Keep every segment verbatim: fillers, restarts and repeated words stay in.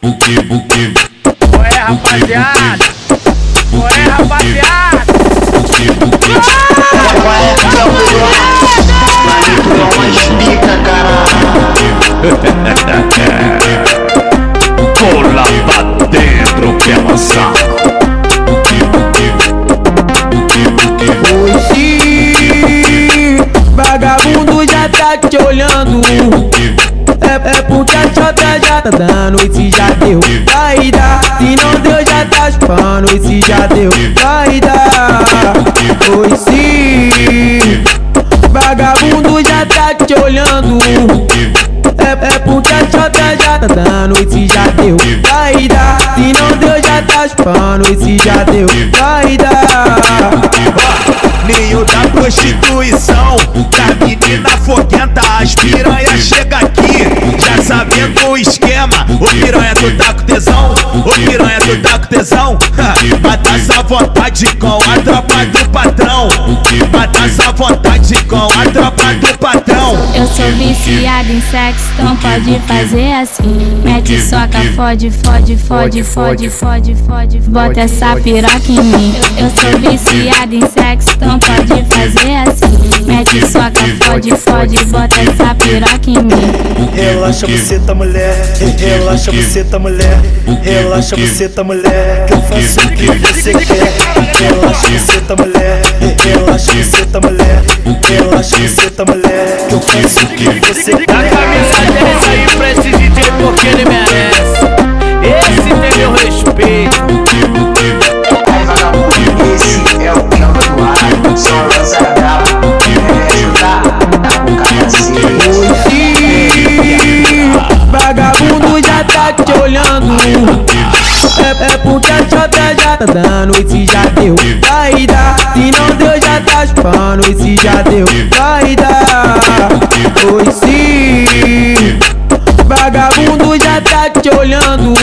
o que, o que? Qual é, rapaziada? Qual é, rapaziada? O que, o que? Qual é, Manito, é uma espica, caralho. Cola pra dentro que é massacre. O que, o que? O que, o que? Hoje, vagabundo já tá te olhando. É, é porque a chota já tá dando. E se já deu, vai dar. Se não deu, já tá chupando. E se já deu, vai dar. Oi, sim, vagabundo já tá te olhando. É, é porque a chota já tá dando. E se já deu, vai dar. Se não deu, já tá chupando. E se já deu, vai dar. Meio da prostituição, da menina foguenta, as piranha chega aqui, já sabendo o esquema. O piranha tu tá com tesão, o piranha tu tá com tesão. Mata essa vontade com a tropa do patrão. Mata essa vontade com a tropa do patrão. Eu sou viciada em sexo, então pode fazer assim. Mete soca, fode, fode, fode, fode, fode, fode. Bota essa piroca em mim. Eu sou viciada em sexo, então pode fazer assim. Mete soca, fode, fode, bota essa piroca em mim. Relaxa você tá mulher, relaxa você tá mulher, relaxa você tá mulher, que eu faço o que você quer. Relaxa você tá mulher, relaxa você tá mulher, relaxa você tá mulher, que eu faço o que você quer. Dá camisa dessa aí pra esse D J porque ele merece. Esse tem meu respeito. Aí vagabundo, esse é o clima do ar, só lança brava, quer ajudar, dá com capacete. Hoje, vagabundo já tá te olhando. É, é porque a chota já tá dando. E se já deu, vai dar. Se não deu, já tá chupando. E se já deu, vai dar. Oi, sim, vagabundo já tá te olhando.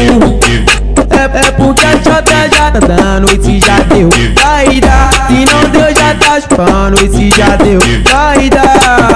É, é porque a chota já tá dando. E se já deu, vai dar. Se não deu, já tá chupando. E se já deu, vai dar.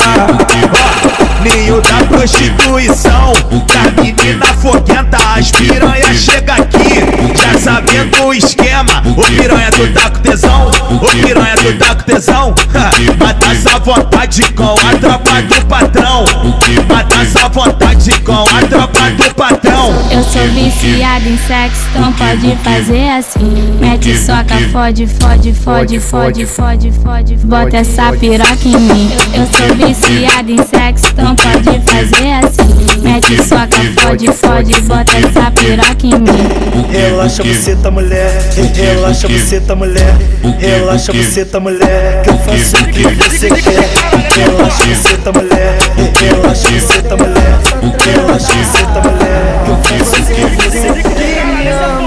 Meio da prostituição, da menina foguenta, as piranha chega aqui, já sabendo o esquema. O piranha tu tá com tesão, o piranha tu tá com tesão. Mata essa vontade com a tropa do patrão. Mata essa vontade com a tropa do patrão. Eu sou viciada em sexo, então pode fazer assim. Mete soca, fode, fode, fode, fode, fode, fode. Bota essa piroca em mim. Eu sou viciada em sexo, então pode fazer assim. Mete soca, fode, fode, bota essa piroca em mim. Relaxa você tá mulher, relaxa você tá mulher, relaxa você tá mulher, que eu faço o que você quer. Relaxa você tá mulher, relaxa você tá mulher, relaxa você tá mulher, que eu faço o que você quer. Me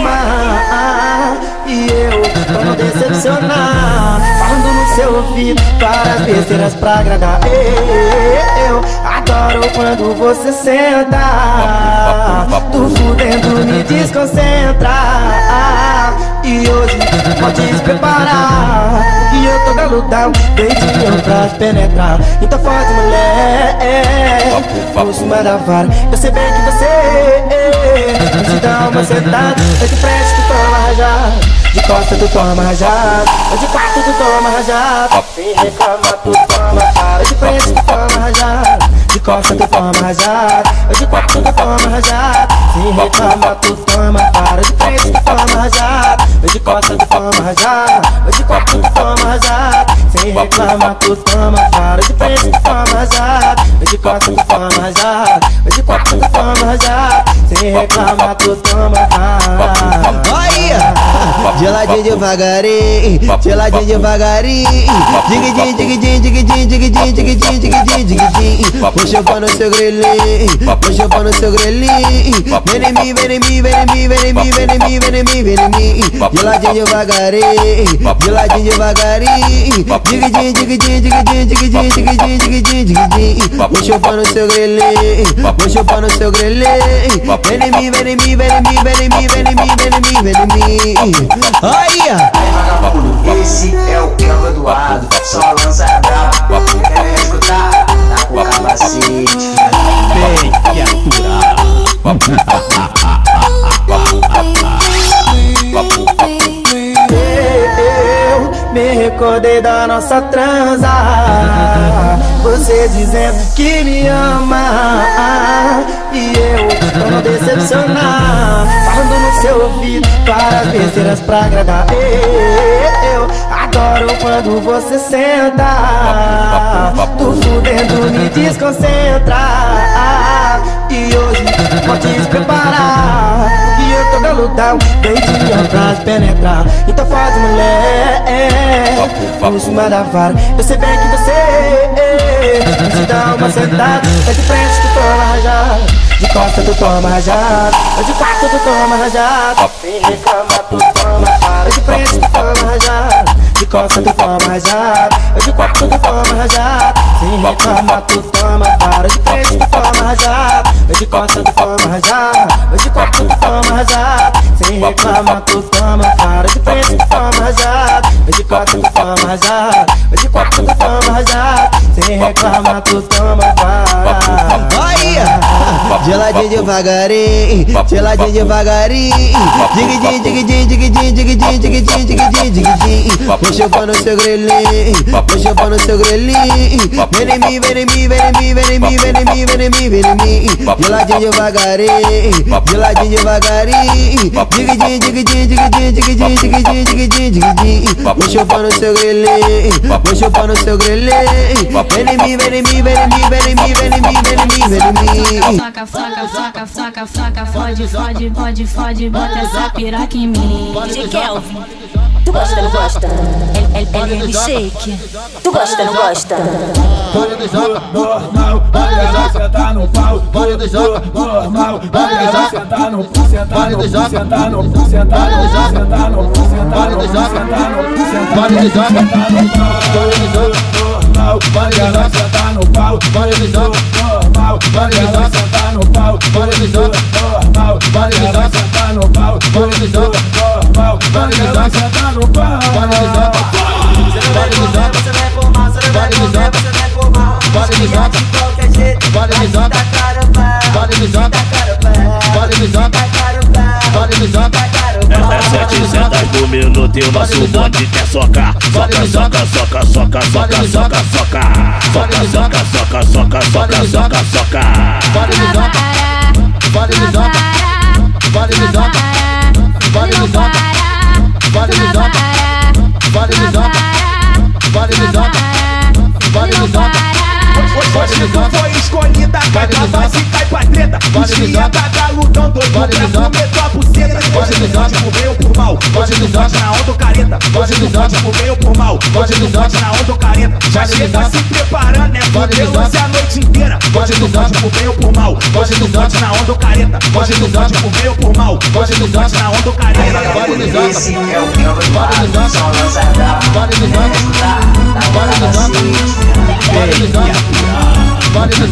ama e eu pra não decepcionar, falando no seu ouvido várias besteiras pra agradar. Eu adoro quando você senta, tu fudendo me desconcentra. E hoje pode se preparar, que eu tô galudão, deitinho pra te penetrar. Então fode mulher, por cima da vara. Eu sei bem que você te dá uma sentada. Eu de frente tu toma rajada, de costa tu toma rajada, eu de quatro tu toma rajada. Sem reclamar tu toma para. Eu de frente tu toma rajada, de costa tu toma rajada, eu de quatro tu toma rajada. Sem reclamar tu toma para. Eu de frente tu toma rajada, eu de costa tu toma rajada, eu de quatro tu toma rajada. Sem reclamar tu toma para. Eu de frente tu toma rajada, eu de costa tu toma rajada, eu de quatro tu toma rajada. Sem reclamar tu toma para. Geladinho devagarinho, geladinho devagarinho. Digidinho, digidinho, digidinho, digidinho, digidinho, digidinho, digidinho. Vou chupar no seu grelhinho, vou chupar no seu grelhinho. Vem em mim, vem em mim, vem em mim, vem em mim, vem em mim, vem em mim, vem em mim. Geladinho devagarinho, geladinho devagarinho. Digidinho, digidinho, digidinho, digidinho, digidinho, digidinho, digidinho. Vou chupar no seu grelhinho, vou chupar no seu grelhinho. Vem em mim, vem em mim, vem em mim, vem em mim, vem em mim, vem em mim, vem em mim. Aí, vagabundo, esse é o clima do ar, só lança brava, quer escutar, tá com capacete. Tem que aturar. recordei da nossa transa. Você dizendo que me ama e eu, pra não decepcionar, falando no seu ouvido várias besteiras pra agradar. Eu adoro quando você senta, tu fudendo me desconcentra. E hoje vou te preparar, e eu tô galudão, beijinho pra te penetrar. Então faz, mulher, por cima da vara. Eu sei bem que você se dá uma sentada, é de frente tu toma rajada, de costa tu toma rajada, de quatro tu toma rajada, sem reclamar tu toma rajada, de frente tu toma rajada, de costa tu toma rajada, de quatro tu toma rajada, sem reclamar tu toma rajada, de frente tu toma rajada, de costa tu toma rajada, de quatro tu toma rajada, sem reclamar tu toma rajada, de frente tu toma rajada, de quatro tu toma rajada, de quatro tu toma rajada, sem reclamar tu toma rajada. Geladinho devagarinho, geladinho devagarinho, dig-dig, dig-dig, dig-dig, dig-dig, dig-dig, dig-dig, dig-dig. Vou chupando seu grelhinho, vou chupando seu grelhinho. Vem em mim, vem em mim, vem em mim, vem em mim, vem em mim, vem em mim, vem em mim. Geladinho devagarinho, geladinho devagarinho, dig-dig, dig-dig, dig-dig, dig-dig, dig-dig, dig-dig, dig-dig. Vou chupando seu grelhinho, vou chupando seu grelhinho. Vem em mim, vem em mim, vem em mim, vem em mim, vem em mim, vem em mim, vem em mim. Foca, foca, foca, foca, foca, fode, fode, fode, fode, bota essa piroca em mim. D J Kelvin, tu gosta, não gosta? L M Shake, tu gosta, não gosta? Pode de joga, normal, pode de joga, sentar no pau, pode de joga, normal, pode de joga, sentar no pau, pode de joga, sentar no pau, sentar no pau, sentar no pau, sentar no pau, sentar no pau, pode de joga, sentar no pau, pode de joga, normal, pode de joga, sentar no pau, pode de joga, normal, pode de joga, sentar no pau, pode de joga, normal, pode de joga, sentar no pau, pode de joga, normal, pode de joga, sentar no pau, pode de joga, pode de joga, você vai formar, você vai formar, você vai formar, pode de joga, de qualquer jeito, pode de joga, pode de joga, pode de joga, pode de joga. É setecentos por minuto e o nosso bonde quer socar. Soca, soca, soca, soca, soca, soca, soca. Soca, soca, soca, soca, soca, soca, soca. Pode de joga, pode de joga, pode de joga, pode de joga, pode de joga, pode de joga, pode de joga, pode de joga. Hoje tu foi escolhida, cai pra voz e cai pra treta. Desvia da galudão, doido pra comer tua buceta. Hoje tu pode por bem ou por mal, hoje tu pode na onda careta. Hoje tu pode por bem ou por mal, hoje tu pode na onda careta. Já chega se preparando, né? Fudeu lance a noite inteira. Hoje tu pode por bem ou por mal, hoje tu pode na onda careta. Hoje tu pode por bem ou por mal, hoje tu pode na onda careta. Pode de joga, pode de joga, pode de joga, pode de joga, pode de joga, pode de joga, pode de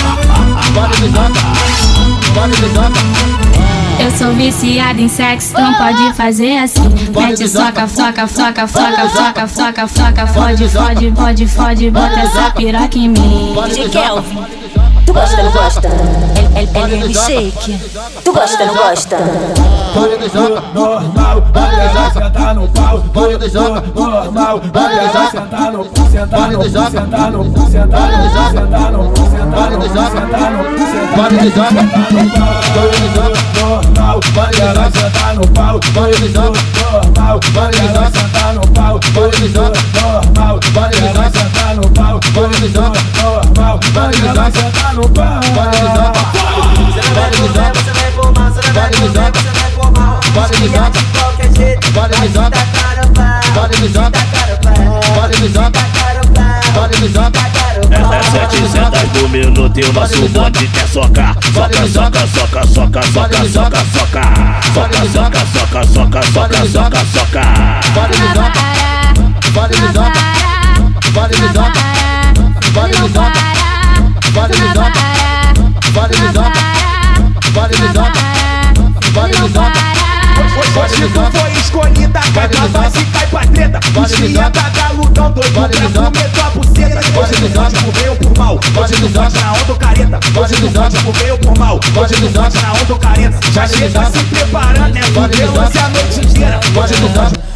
joga, pode de joga. Eu sou viciada em sexo, não pode fazer assim. Mete soca, soca, soca, soca, soca, soca, soca, fode, fode, fode, fode, bota essa piroca em mim. D J Kelvin, tu gosta, não gosta? L M Shake, tu gosta, não gosta? Pode de joga, normal, pode de joga, sentar no pau, pode de joga, normal, pode de joga, sentar no pau, sentar no pau, sentar no pau, sentar no pau, sentar no pau, sentar no pau, sentar no pau, pode de joga, pode de joga, normal, pode de joga, sentar no pau, pode de joga, normal, pode de joga, sentar no pau, pode de joga, normal, pode de joga, sentar no pau, pode de joga, normal, pode de joga, sentar no pau, pode de joga, pode de joga, você vai formar, você vai formar, você vai formar, pode de joga, de qualquer jeito, pode de joga, pode de joga, pode de joga, pode de joga. É setecentos por minuto e o nosso bonde quer socar. Soca, soca, soca, soca, soca, soca, soca. Soca, soca, soca, soca, soca, soca, soca. Pode de joga, pode de joga, pode de joga, pode de joga, pode de joga, pode de joga, pode de joga, pode de joga. Hoje tu foi escolhida, cai pra voz e cai pra treta. Desvia da galudão, doido pra comer tua buceta. Hoje tu pode por bem ou por mal, hoje tu pode na onda careta. Hoje tu pode por bem ou por mal, hoje tu pode na onda careta. Já chega se preparando, né? Fudeu lance a noite inteira. Hoje tu pode.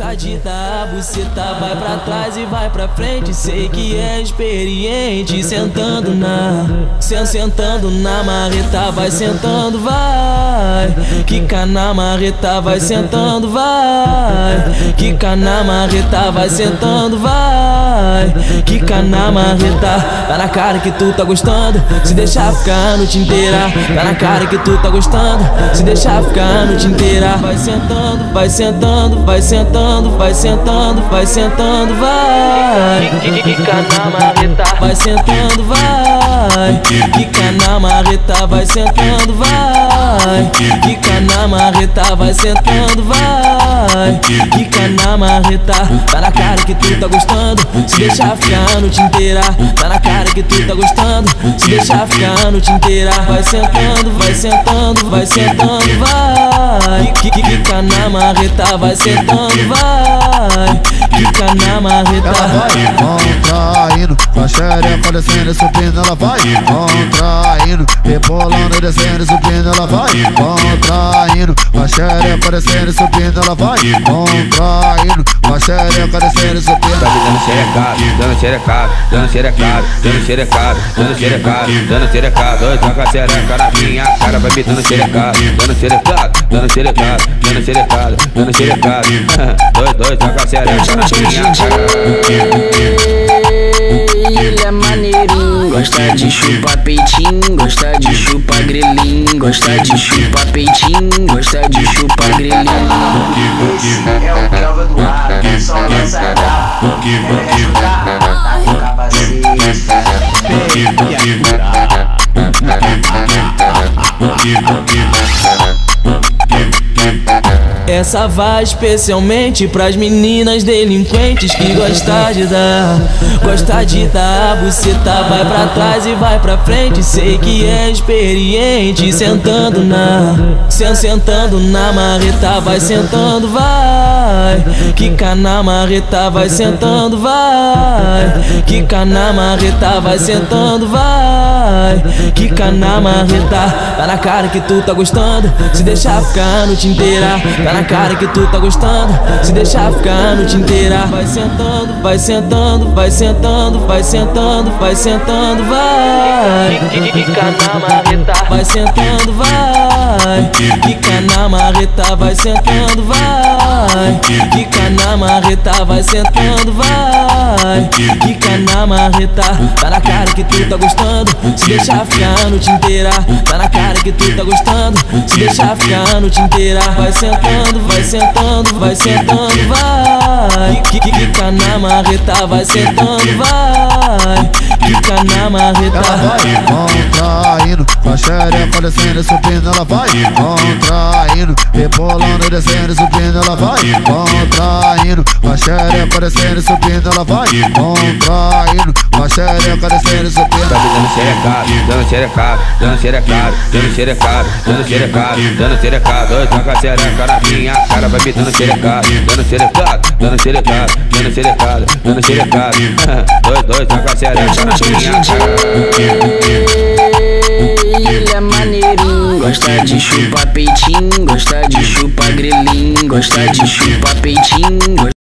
Gosta de dar buceta, vai pra trás e vai pra frente. Sei que é experiente, sentando na, sen sentando na marreta, vai sentando, vai. Quica na marreta, vai sentando, vai. Quica na marreta, vai sentando, vai. Quica na marreta, tá na cara que tu tá gostando. Se deixar ficar a noite inteira, tá na cara que tu tá gostando. Se deixar ficar a noite inteira, vai sentando, vai sentando, vai sentando, vai sentando, vai sentando, vai. Quica na marreta, vai sentando, vai. Quica na marreta, vai sentando, vai. Quica na marreta, vai sentando, vai. Quica na marreta, tá na cara que tu tá gostando. Se deixar ficar a noite inteira, tá na cara que tu tá gostando. Se deixar ficar a noite inteira, vai sentando, vai sentando, vai sentando, vai. Quica na marreta, vai sentando, vai. Quica na marreta. Ela vai contraindo, com a xereca descendo e subindo. Ela vai contraindo, rebolando, descendo e subindo. Ela vai contraindo, com a xereca descendo e subindo. Ela vai contraindo, com a xereca descendo e subindo. Tá me dando xerecado, dando xerecado, dando xerecado, dando xerecado, dando xerecado, dando xerecado. Dois toca a xereca na minha cara, vai me dando xerecado, dando xerecado, dando xerecado, dando xerecado, dando xerecado. Dois, dois toca a xereca na minha cara. Ele é maneirinho, gosta de chupar peitinho, gosta de chupar grelhinho, gosta de chupar peitinho, gosta de chupar grelhinho. Esse é o Kelvin do ar, só lança brava. Quer jogar? Tá com capacete. Essa vai especialmente pras meninas delinquentes que gostam de dar, gosta de dar buceta, vai pra trás e vai pra frente. Sei que é experiente, sentando na, sen sentando na marreta, vai sentando, vai. Quica na marreta, vai sentando, vai. Quica na marreta, vai sentando, vai. Quica na marreta, tá na cara que tu tá gostando. Se deixar ficar a noite inteira, tá na cara que tu tá gostando. Se deixar ficar a noite inteira, vai sentando, vai sentando, vai sentando, vai sentando, vai sentando, vai. Quica na marreta, vai sentando, vai. Quica na marreta, vai sentando, vai. Quica na marreta, vai sentando, vai. Quica na marreta, tá na cara que tu tá gostando. Se deixar ficar a noite inteira, tá na cara que tu tá gostando. Se deixar ficar a noite inteira, vai sentando, vai sentando, vai sentando, vai. Quica na marreta, vai sentando, vai. Quica na marreta. Ela vai contraindo, com a xereca descendo e subindo. Ela vai contraindo, rebolando, descendo e subindo. Ela vai contraindo, com a xereca descendo e subindo. Ela vai contraindo, com a xereca descendo e subindo. Tá me dando xerecado, dando xerecado, dando xerecado, dando xerecado, dando xerecado, dando xerecado. Dois toca a xereca na minha cara, vai me dando xerecado, dando xerecado, dando xerecado, dando xerecado, dando xerecado. Dois, dois toca a xereca na minha cara. Ele é maneirinho, gosta de chupar peitinho, gosta de chupar grelhinho, gosta de chupar peitinho, gosta